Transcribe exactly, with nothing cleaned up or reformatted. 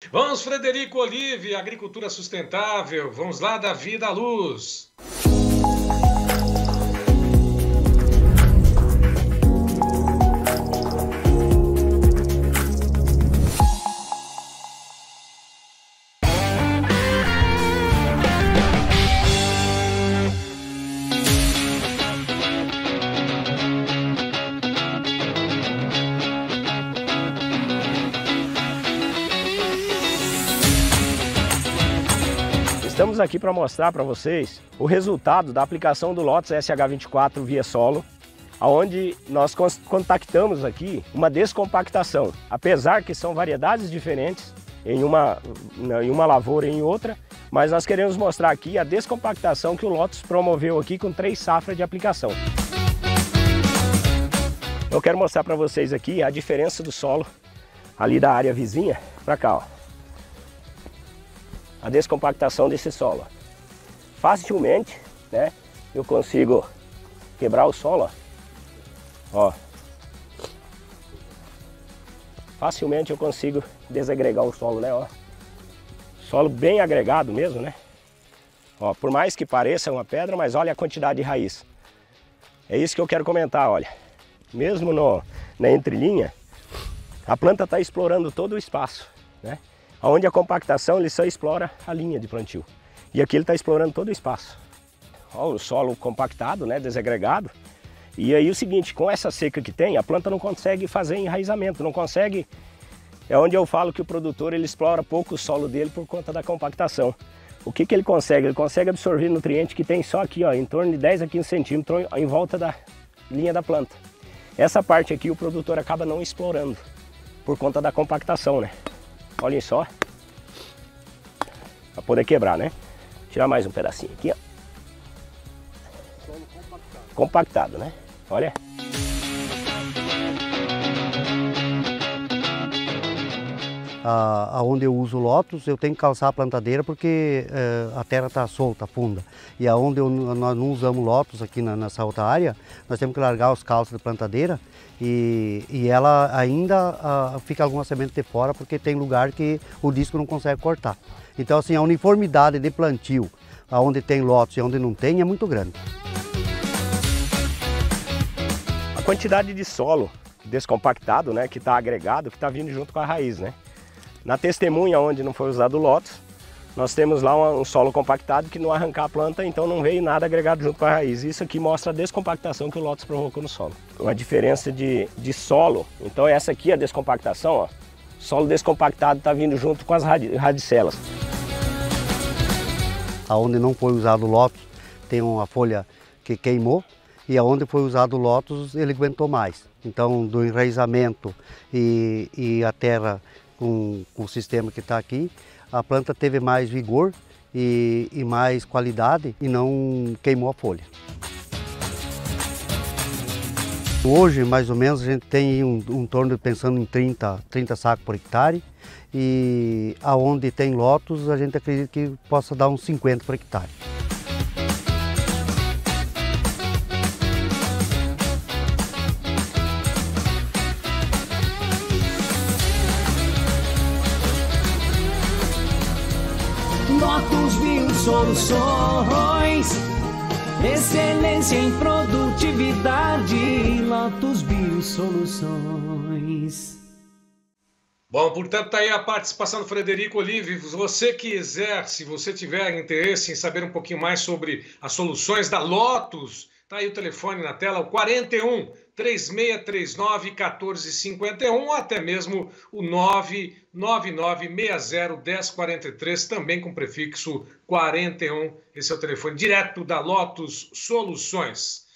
Vamos, Frederico Olive, agricultura sustentável. Vamos lá, da vida à luz. Estamos aqui para mostrar para vocês o resultado da aplicação do Lotus S H vinte e quatro via solo, onde nós contactamos aqui uma descompactação. Apesar que são variedades diferentes em uma, em uma lavoura e em outra, mas nós queremos mostrar aqui a descompactação que o Lotus promoveu aqui com três safras de aplicação. Eu quero mostrar para vocês aqui a diferença do solo ali da área vizinha para cá, ó. A descompactação desse solo. Facilmente, né, eu consigo quebrar o solo, ó. Facilmente eu consigo desagregar o solo, né, ó. Solo bem agregado mesmo, né. Ó, por mais que pareça uma pedra, mas olha a quantidade de raiz. É isso que eu quero comentar, olha. Mesmo no, na entrelinha, a planta está explorando todo o espaço, né. Onde a compactação ele só explora a linha de plantio. E aqui ele está explorando todo o espaço. Ó, o solo compactado, né, desagregado. E aí o seguinte, com essa seca que tem, a planta não consegue fazer enraizamento, não consegue... É onde eu falo que o produtor ele explora pouco o solo dele por conta da compactação. O que, que ele consegue? Ele consegue absorver nutriente que tem só aqui, ó, em torno de dez a quinze centímetros em volta da linha da planta. Essa parte aqui o produtor acaba não explorando por conta da compactação, né? Olhem só, para poder quebrar, né? Tirar mais um pedacinho aqui, ó. Solo compactado. Compactado, né? Olha. Ah, onde eu uso o Lotus, eu tenho que calçar a plantadeira porque eh, a terra está solta, funda. E aonde eu, nós não usamos Lotus aqui na, nessa outra área, nós temos que largar os calços de plantadeira e, e ela ainda ah, fica alguma semente de fora porque tem lugar que o disco não consegue cortar. Então assim, a uniformidade de plantio, aonde tem Lotus e onde não tem, é muito grande. A quantidade de solo descompactado, né, que está agregado, que está vindo junto com a raiz, né? Na testemunha onde não foi usado o Lotus, nós temos lá um, um solo compactado que não arrancar a planta, então não veio nada agregado junto com a raiz. Isso aqui mostra a descompactação que o Lotus provocou no solo. Uma diferença de, de solo, então essa aqui é a descompactação, ó. Solo descompactado está vindo junto com as radicelas. Aonde não foi usado o Lotus, tem uma folha que queimou, e aonde foi usado o Lotus, ele aguentou mais. Então, do enraizamento e, e a terra com, com o sistema que está aqui, a planta teve mais vigor e, e mais qualidade e não queimou a folha. Hoje, mais ou menos, a gente tem um, um torno de pensando em trinta, trinta sacos por hectare e aonde tem Lotus, a gente acredita que possa dar uns cinquenta por hectare. Lotus Biosoluções, excelência em produtividade. Lotus Biosoluções. Bom, portanto, está aí a participação do Frederico Olive. Se você quiser, se você tiver interesse em saber um pouquinho mais sobre as soluções da Lotus, está aí o telefone na tela, o quarenta e um, três seis três nove, um quatro cinco um, ou até mesmo o nove nove nove seis zero um zero quatro três, também com prefixo quarenta e um. Esse é o telefone direto da Lotus Soluções.